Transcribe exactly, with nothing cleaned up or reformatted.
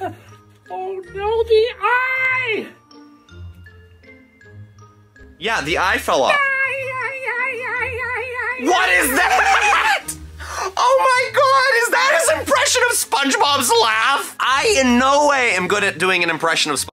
Oh no, the eye! Yeah, the eye fell off. What is that? Oh my god, is that his impression of SpongeBob's laugh? I in no way am good at doing an impression of SpongeBob.